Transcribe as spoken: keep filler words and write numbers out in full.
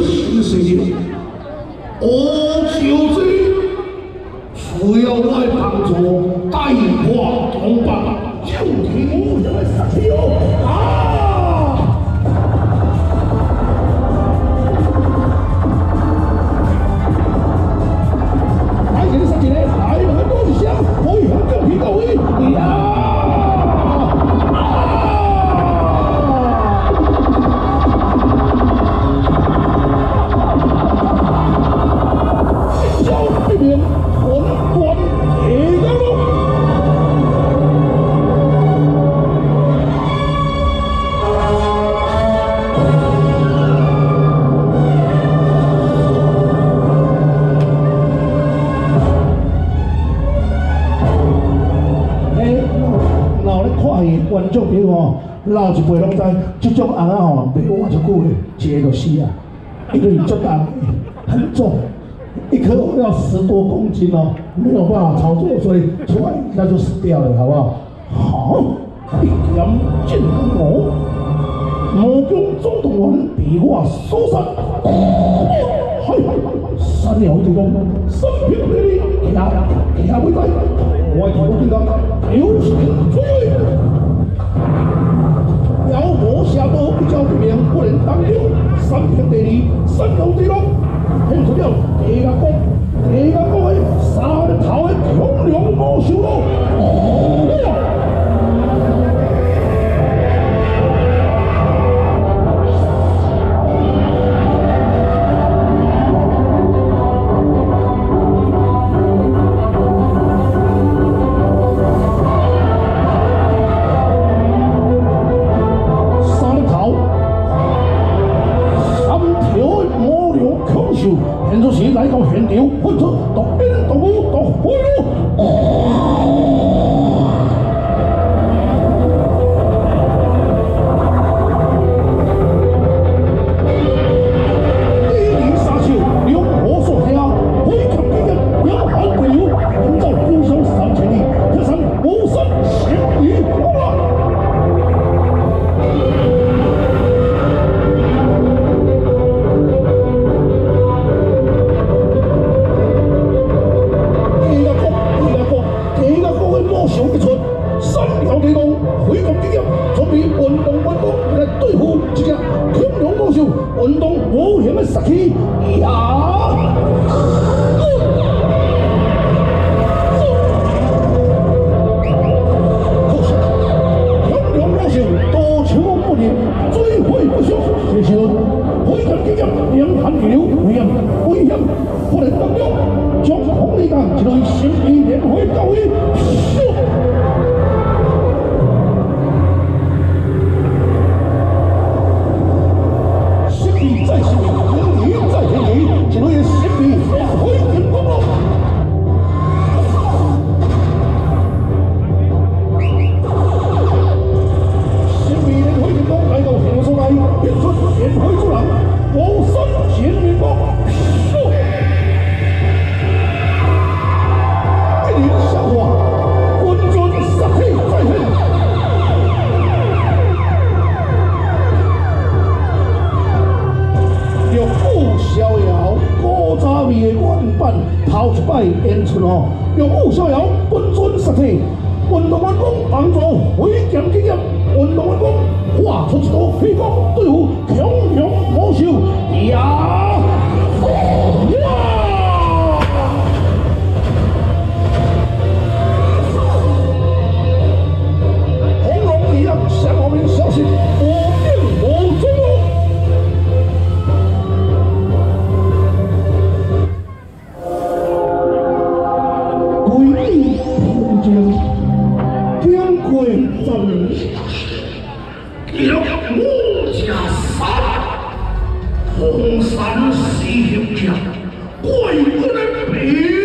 新势力，我就这需要我的帮助，带我同伴，就听我的杀气哦！啊！ 观众朋友哦，老一辈拢知，这种红仔吼，袂活足久的，一个就死啊，因为足大，很重，一颗要十多公斤哦，没有办法操作，所以出来一下就死掉了，好不好？好，一言见我，魔宫总动员被我所杀，嗨嗨嗨，三鸟地公，三平地理，其他其他袂知，我地公地公，有神追。 妖魔下多比较名，不能当了。三平地理，三龙地龙，现出了地下国，地下国的三日头的恐龙魔兽咯。现在是来到现场，混出独兵独武独火路。第二杀手两火所下，挥拳击人两汉队友，营造故乡三千里，这场武山先于我了。 小一出，三条地洞，挥拳击人，准备运动员工来对付这只恐龙魔兽，运动冒险的杀气呀！可惜，恐龙魔兽多求不灵，追悔不休。这时候，挥拳击人两汉流，危险危险，不能当中，将红力港一类神秘联会到位。 头一摆演出哦，用武逍遥本尊实体，运动员工帮助挥剑击人，运动员工画出一道飞光对付恐龙魔兽呀！恐龙一样向后面小心，无影无踪哦。 天贵正，叫武家山，红山西行家，怪不能比。